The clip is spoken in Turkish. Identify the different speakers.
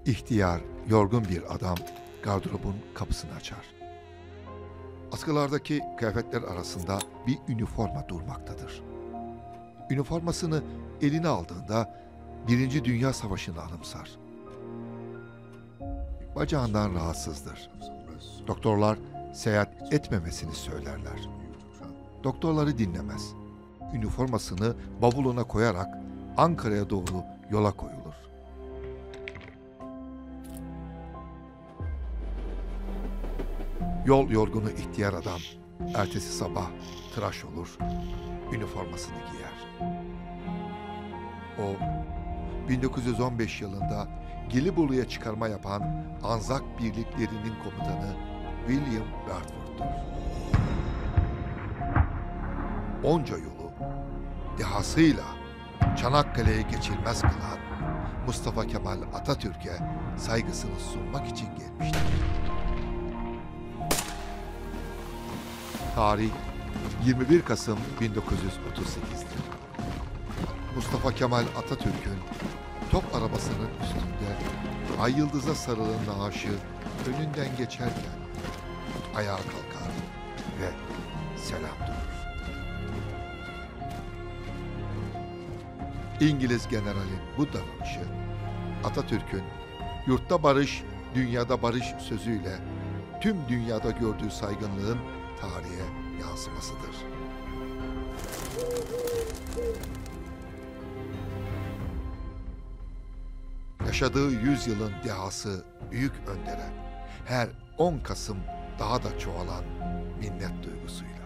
Speaker 1: İhtiyar, yorgun bir adam gardırobun kapısını açar. Askılardaki kıyafetler arasında bir üniforma durmaktadır. Üniformasını eline aldığında Birinci Dünya Savaşı'nı anımsar. Bacağından rahatsızdır. Doktorlar seyahat etmemesini söylerler. Doktorları dinlemez. Üniformasını bavuluna koyarak Ankara'ya doğru yola koyulur. Yol yorgunu ihtiyar adam ertesi sabah tıraş olur, üniformasını giyer. O 1915 yılında Gelibolu'ya çıkarma yapan Anzak birliklerinin komutanı William Bradford'dur. Onca yolu dehasıyla Çanakkale'ye geçilmez kılan Mustafa Kemal Atatürk'e saygısını sunmak için gelmiştir. Tarih 21 Kasım 1938'dir. Mustafa Kemal Atatürk'ün top arabasının üstünde ay yıldıza sarılan naaşı önünden geçerken ayağa kalkar ve selam durur. İngiliz generalin bu davranışı Atatürk'ün yurtta barış, dünyada barış sözüyle tüm dünyada gördüğü saygınlığın tarihe yansımasıdır. Yaşadığı yüzyılın dehası büyük öndere her 10 Kasım daha da çoğalan minnet duygusuyla.